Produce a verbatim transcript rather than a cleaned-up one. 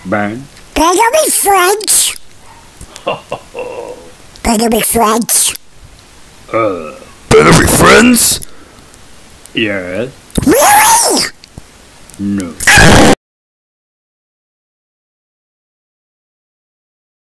Ben. Better be French. Better be French. Uh, Better be friends? yes. Really? No.